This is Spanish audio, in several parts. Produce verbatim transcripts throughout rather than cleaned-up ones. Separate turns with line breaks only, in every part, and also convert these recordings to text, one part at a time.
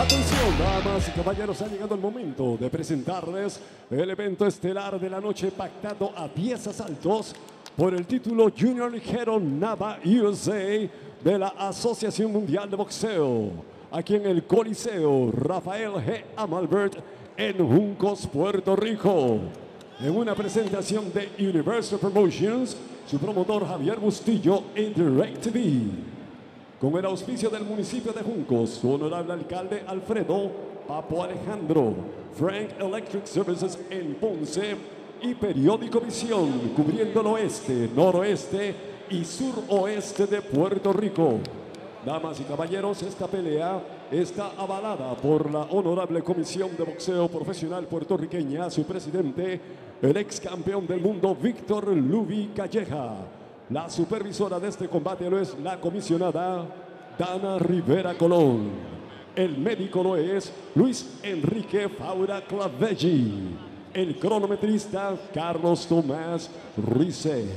Atención, damas y caballeros, ha llegado el momento de presentarles el evento estelar de la noche pactado a diez asaltos por el título Junior Ligero Nava U S A de la Asociación Mundial de Boxeo, aquí en el Coliseo Rafael G. Amalbert en Juncos, Puerto Rico. En una presentación de Universal Promotions, su promotor Javier Bustillo en DirecTV. Con el auspicio del municipio de Juncos, su honorable alcalde Alfredo Papo Alejandro, Frank Electric Services en Ponce y Periódico Visión, cubriendo el oeste, noroeste y suroeste de Puerto Rico. Damas y caballeros, esta pelea está avalada por la Honorable Comisión de Boxeo Profesional Puertorriqueña, su presidente, el ex campeón del mundo Víctor Lubi Calleja. La supervisora de este combate lo es la comisionada Dana Rivera Colón. El médico lo es Luis Enrique Faura Clavelli. El cronometrista Carlos Tomás Rizek.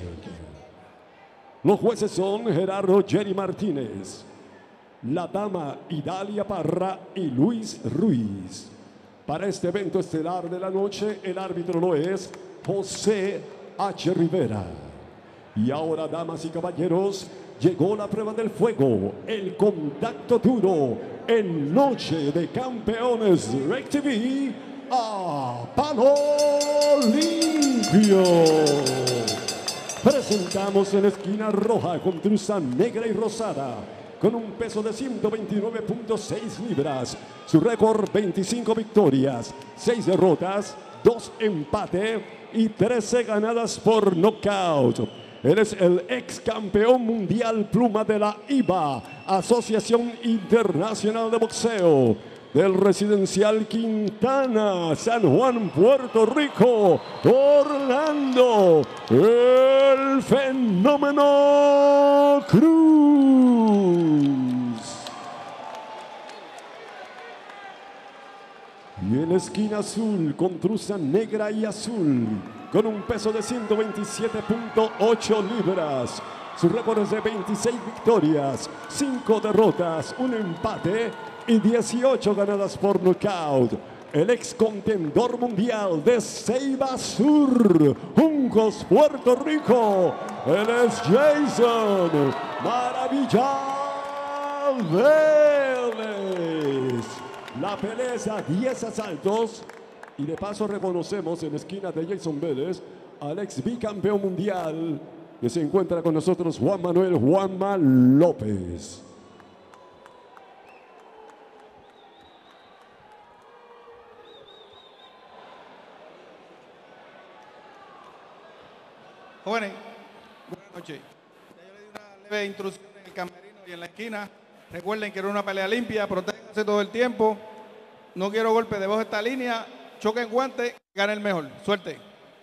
Los jueces son Gerardo Jerry Martínez, la dama Idalia Parra y Luis Ruiz. Para este evento estelar de la noche, el árbitro lo es José H. Rivera. Y ahora, damas y caballeros, llegó la prueba del fuego, el contacto duro, en Noche de Campeones DirecTV a palo limpio. Presentamos en la esquina roja con truza negra y rosada, con un peso de ciento veintinueve punto seis libras. Su récord, veinticinco victorias, seis derrotas, dos empates y trece ganadas por nocaut. Él es el ex campeón mundial pluma de la I B A, Asociación Internacional de Boxeo, del Residencial Quintana, San Juan, Puerto Rico, Orlando, el Fenómeno Cruz. Y en la esquina azul, con truza negra y azul, con un peso de ciento veintisiete punto ocho libras. Su récord es de veintiséis victorias, cinco derrotas, un empate y dieciocho ganadas por nocaut. El ex contendor mundial de Ceiba Sur, Juncos, Puerto Rico. Él es Jason Maravilla Vélez. La pelea es a diez asaltos. Y de paso reconocemos en la esquina de Jason Vélez al ex bicampeón mundial que se encuentra con nosotros, Juan Manuel Juanma López.
Jóvenes, buenas noches. Ya yo le di una leve instrucción en el camerino y en la esquina. Recuerden que era una pelea limpia, protéjanse todo el tiempo. No quiero golpes debajo de esta línea. Choquen guantes, gane el mejor. Suerte.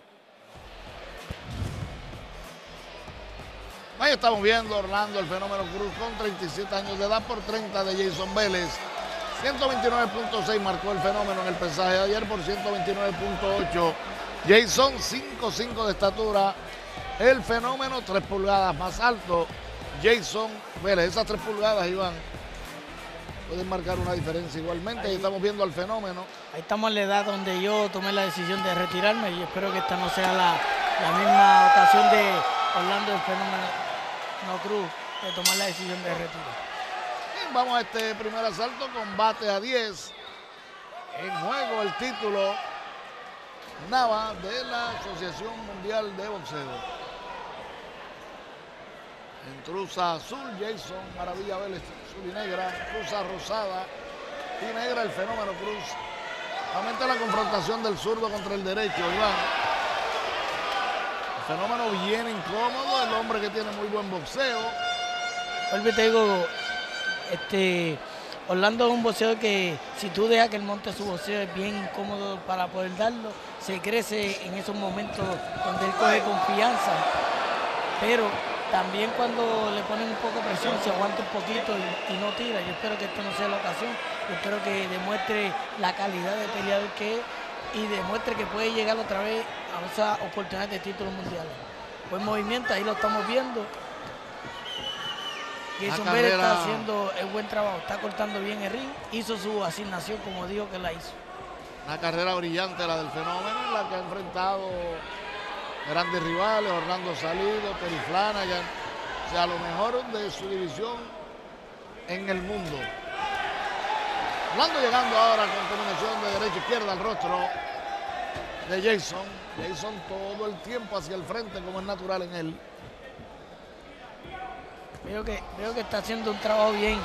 Ahí estamos viendo Orlando, el Fenómeno Cruz, con treinta y siete años de edad por treinta de Jason Vélez. ciento veintinueve punto seis marcó el Fenómeno en el pesaje de ayer por ciento veintinueve punto ocho. Jason, cinco cinco de estatura. El Fenómeno, tres pulgadas más alto. Jason Vélez, esas tres pulgadas, Iván, pueden marcar una diferencia igualmente. Ahí estamos viendo al Fenómeno.
Ahí estamos en la edad donde yo tomé la decisión de retirarme y espero que esta no sea la, la misma ocasión de Orlando el Fenómeno no Cruz de tomar la decisión de retiro.
Bien, vamos a este primer asalto, combate a diez. En juego el título Nava de la Asociación Mundial de Boxeo. En truza azul, Jason Maravilla Vélez, azul y negra, truza rosada y negra el Fenómeno Cruz. Aumenta la confrontación del zurdo contra el derecho, Iván. El Fenómeno bien incómodo, el hombre que tiene muy buen boxeo.
Vuelvo y te digo, este, Orlando es un boxeo que si tú dejas que él monte su boxeo es bien incómodo para poder darlo. Se crece en esos momentos donde él coge confianza, pero también cuando le ponen un poco de presión se aguanta un poquito y, y no tira. Yo espero que esto no sea la ocasión. Yo espero que demuestre la calidad de peleador que es y demuestre que puede llegar otra vez a esa oportunidad de títulos mundiales. Buen movimiento, ahí lo estamos viendo. Jason Vélez está haciendo el buen trabajo, está cortando bien el ring, hizo su asignación como dijo que la hizo.
Una carrera brillante la del Fenómeno, en la que ha enfrentado grandes rivales, Orlando Salido, Terry Flanagan, o sea, lo mejor de su división en el mundo. Orlando llegando ahora con combinación de derecha izquierda al rostro de Jason. Jason todo el tiempo hacia el frente como es natural en él.
Veo que, veo que está haciendo un trabajo bien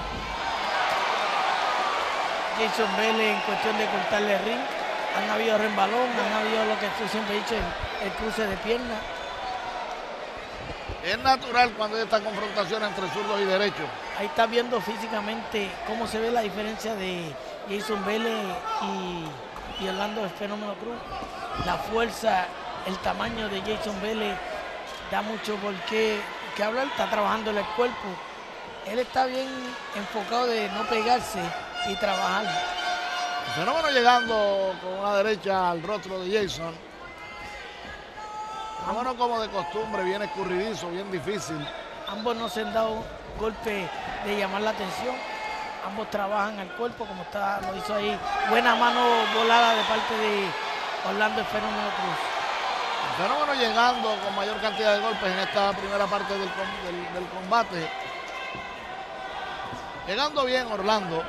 Jason Vélez en cuestión de cortarle el ring. Han habido rembalón, han habido lo que tú siempre has dicho, el, el cruce de pierna.
Es natural cuando hay esta confrontación entre zurdos y derechos.
Ahí está viendo físicamente cómo se ve la diferencia de Jason Vélez y, y Orlando el Fenómeno Cruz. La fuerza, el tamaño de Jason Vélez da mucho por qué que hablar, está trabajando en el cuerpo. Él está bien enfocado de no pegarse y trabajar.
El Fenómeno llegando con una derecha al rostro de Jason. El Fenómeno como de costumbre, bien escurridizo, bien difícil.
Ambos no se han dado golpes de llamar la atención. Ambos trabajan el cuerpo como está, lo hizo ahí. Buena mano volada de parte de Orlando el Fenómeno Cruz.
El Fenómeno llegando con mayor cantidad de golpes en esta primera parte del, del, del combate. Llegando bien Orlando.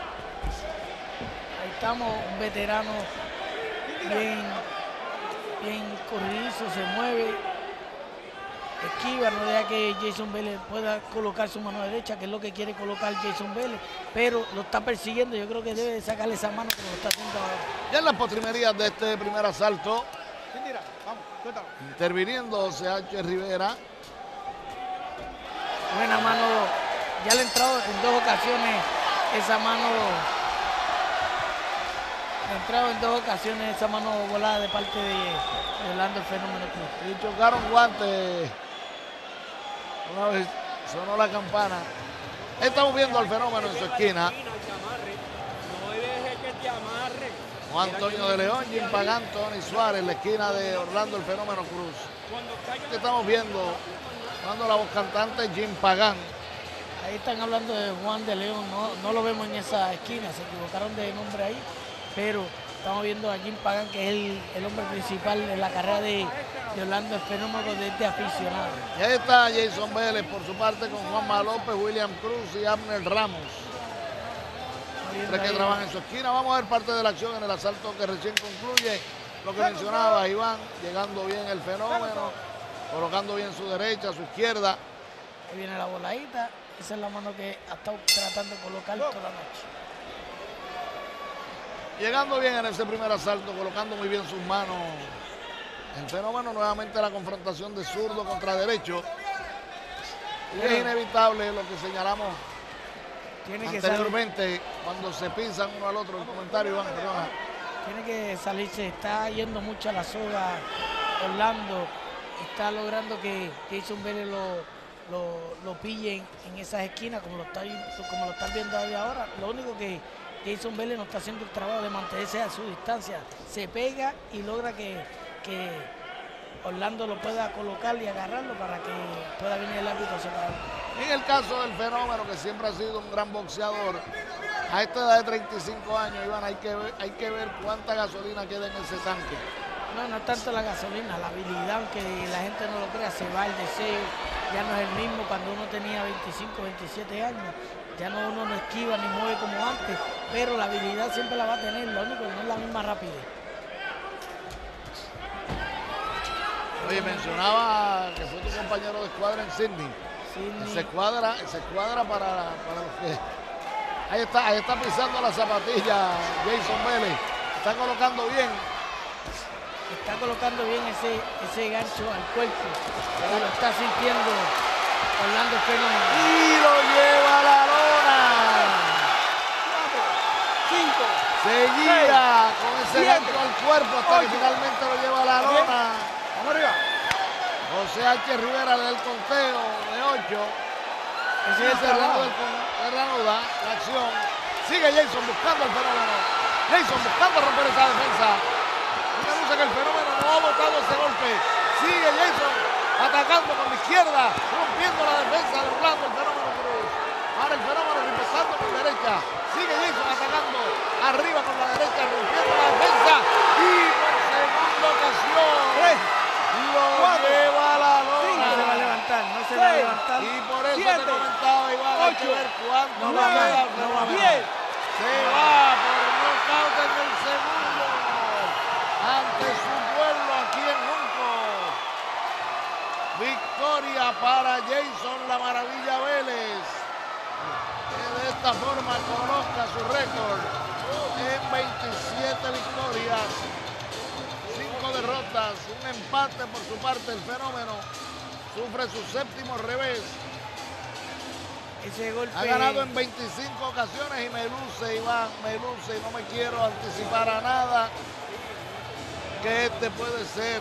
Ahí estamos, un veterano bien, bien corridizo, se mueve, esquiva, no deja que Jason Vélez pueda colocar su mano derecha, que es lo que quiere colocar Jason Vélez, pero lo está persiguiendo. Yo creo que debe sacarle esa mano como lo está haciendo ahora.
Ya en las postrimerías de este primer asalto, interviniendo C H Rivera.
Buena mano, ya le ha entrado en dos ocasiones esa mano, le ha entrado en dos ocasiones esa mano volada de parte de, de Orlando el Fenómeno Cruz.
Y chocaron guantes. Una vez sonó la campana. Estamos viendo al Fenómeno en su esquina. Juan Antonio de León, Jim Pagán, Tony Suárez, en la esquina de Orlando el Fenómeno Cruz. Aquí estamos viendo, dando la voz cantante, Jim Pagán.
Ahí están hablando de Juan de León, no, no lo vemos en esa esquina, se equivocaron de nombre ahí, pero estamos viendo a Jim Pagán, que es el, el hombre principal en la carrera de, de Orlando el Fenómeno desde aficionado.
Y ahí está Jason Vélez por su parte con Juanma López, William Cruz y Abner Ramos. Tres que trabajan en su esquina. Vamos a ver parte de la acción en el asalto que recién concluye. Lo que mencionaba Iván, llegando bien el Fenómeno, colocando bien su derecha, su izquierda.
Ahí viene la voladita. Esa es la mano que ha estado tratando de colocar toda la noche.
Llegando bien en ese primer asalto, colocando muy bien sus manos. El Fenómeno nuevamente la confrontación de zurdo contra derecho. Y es inevitable lo que señalamos
Tiene que
anteriormente
salir,
cuando se pisan uno al otro. El comentario, Iván, perdona.
Tiene que salirse, está yendo mucho a la soga Orlando, está logrando que Jason Vélez lo, lo, lo pille en, en esas esquinas como lo está como lo están viendo ahí ahora. Lo único que Jason Vélez no está haciendo el trabajo de mantenerse a su distancia, se pega y logra que, que Orlando lo pueda colocar y agarrarlo para que pueda venir el árbitro a separarlo.
En el caso del Fenómeno, que siempre ha sido un gran boxeador, a esta edad de treinta y cinco años, Iván, hay que ver, hay que ver cuánta gasolina queda en ese tanque.
No, no es tanto la gasolina, la habilidad, aunque la gente no lo crea, se va el deseo, ya no es el mismo cuando uno tenía veinticinco, veintisiete años, ya no uno no esquiva ni mueve como antes, pero la habilidad siempre la va a tener, lo único que no es la misma rapidez.
Oye, mencionaba que fue tu compañero de escuadra en Sydney.
Sydney.
Se cuadra, se cuadra para, para los que... Ahí está, ahí está pisando la zapatilla Jason Vélez. Está colocando bien.
Está colocando bien ese, ese gancho al cuerpo. Pero lo está sintiendo Orlando Fenómeno.
Y lo lleva a la lona.
cinco.
Seguía con ese
siete,
gancho al cuerpo hasta que
ocho.
finalmente lo lleva a la lona.
Vamos arriba.
José H. Rivera le da el conteo de ocho.
Ese
Sigue
es el
cerrando
trabajo.
el reanuda la acción. Sigue Jason buscando el Fenómeno. Jason buscando romper esa defensa. Una lucha que el Fenómeno no ha botado ese golpe. Sigue Jason atacando con la izquierda, rompiendo la defensa de Orlando el Fenómeno Cruz. eso te comentaba, Iván, hay que ver cuánto
nueve,
va a pegar, pero
diez.
se va por nocaut en el segundo ante su pueblo aquí en Juncos. Victoria para Jason La Maravilla Vélez, que de esta forma coloca su récord en veintisiete victorias, cinco derrotas, un empate por su parte. El Fenómeno sufre su séptimo revés.
Ese golpe...
Ha ganado en veinticinco ocasiones y me luce, Iván, me luce, y no me quiero anticipar a nada, que este puede ser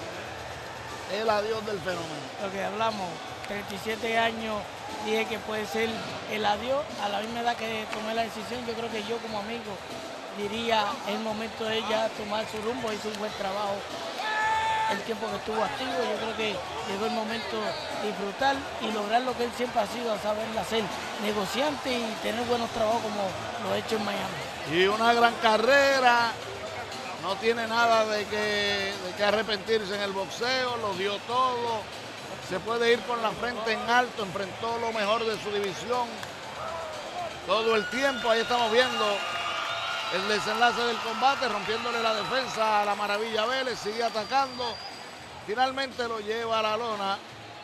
el adiós del Fenómeno.
Lo que hablamos, treinta y siete años, dije que puede ser el adiós. A la misma edad que tomé la decisión, yo creo que yo como amigo diría, es el momento de ella tomar su rumbo. Hizo un buen trabajo el tiempo que estuvo activo. Yo creo que llegó el momento de disfrutar y lograr lo que él siempre ha sido, a saber hacer, negociante y tener buenos trabajos como lo ha hecho en Miami.
Y una gran carrera, no tiene nada de que, de que arrepentirse en el boxeo, lo dio todo, se puede ir con la frente en alto, enfrentó lo mejor de su división todo el tiempo. Ahí estamos viendo el desenlace del combate, rompiéndole la defensa a La Maravilla Vélez, sigue atacando, finalmente lo lleva a la lona.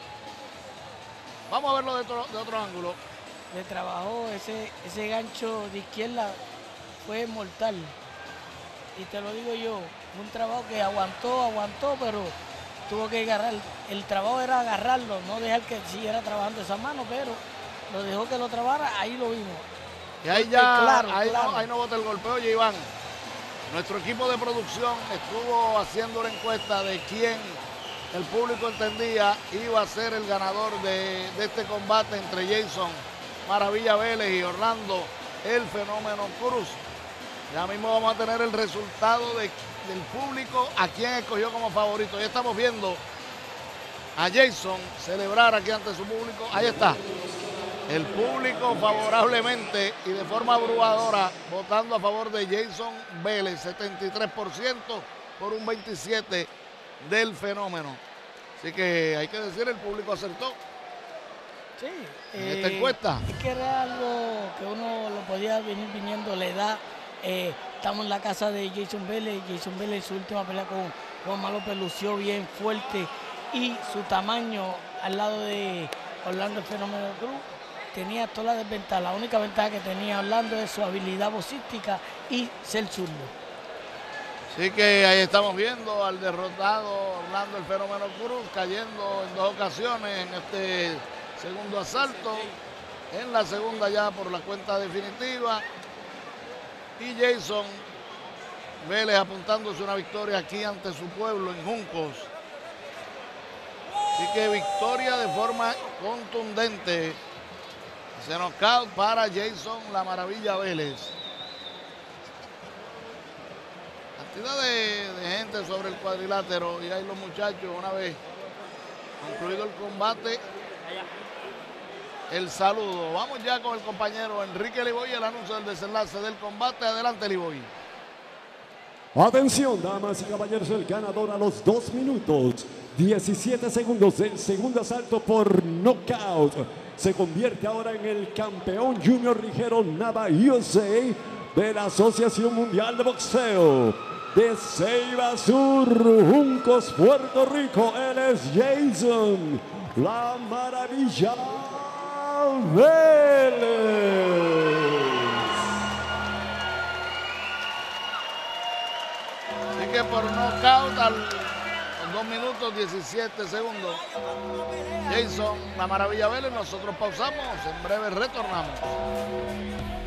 Vamos a verlo de otro, de otro ángulo.
Le trabajó ese, ese gancho de izquierda, fue mortal. Y te lo digo yo, un trabajo que aguantó, aguantó, pero tuvo que agarrar. El trabajo era agarrarlo, no dejar que siguiera trabajando esa mano, pero lo dejó que lo trabajara, ahí lo vimos.
Y ahí ya,
claro,
ahí,
claro.
No, ahí no bota el golpe. Oye, Iván, nuestro equipo de producción estuvo haciendo una encuesta de quién el público entendía iba a ser el ganador de, de este combate entre Jason Maravilla Vélez y Orlando el Fenómeno Cruz. Ya mismo vamos a tener el resultado de, del público, a quién escogió como favorito. Ya estamos viendo a Jason celebrar aquí ante su público. Ahí está. El público favorablemente y de forma abrumadora votando a favor de Jason Vélez, setenta y tres por ciento por un veintisiete por ciento del Fenómeno. Así que hay que decir, el público acertó.
Sí.
En
eh,
esta encuesta.
Es que era algo que uno lo podía venir viniendo, la edad. Eh, estamos en la casa de Jason Vélez. Jason Vélez, su última pelea con Juan Malo, lució bien fuerte, y su tamaño al lado de Orlando el Fenómeno Cruz tenía toda la desventaja. La única ventaja que tenía Orlando es su habilidad boxística y ser zurdo.
Así que ahí estamos viendo al derrotado Orlando el Fenómeno Cruz cayendo en dos ocasiones en este segundo asalto. En la segunda ya por la cuenta definitiva. Y Jason Vélez apuntándose una victoria aquí ante su pueblo en Juncos. Así que victoria de forma contundente. Se knockout para Jason La Maravilla Vélez. Cantidad de, de gente sobre el cuadrilátero, y ahí los muchachos, una vez concluido el combate, el saludo. Vamos ya con el compañero Enrique Liboy, el anuncio del desenlace del combate. Adelante, Liboy.
Atención, damas y caballeros, el ganador a los dos minutos, diecisiete segundos del segundo asalto por knockout. Se convierte ahora en el campeón junior ligero Nava U S A de la Asociación Mundial de Boxeo. De Ceiba Sur, Juncos, Puerto Rico, él es Jason La Maravilla Vélez.
Así que por knockout al dos minutos diecisiete segundos, Jason La Maravilla Vélez. Nosotros pausamos, en breve retornamos.